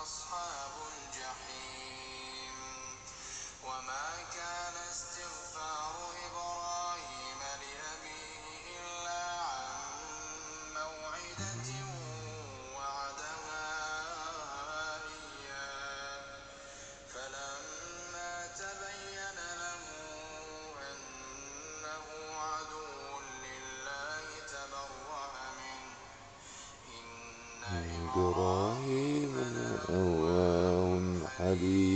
أصحاب الجحيم وما كان استغفار إبراهيم لأبيه إلا عن موعدة وعدها إياه فلما تبين له أنه عدو لله تبرأ منه إن إبراهيم إبراهيم لأواه لأواه حليم. حليم.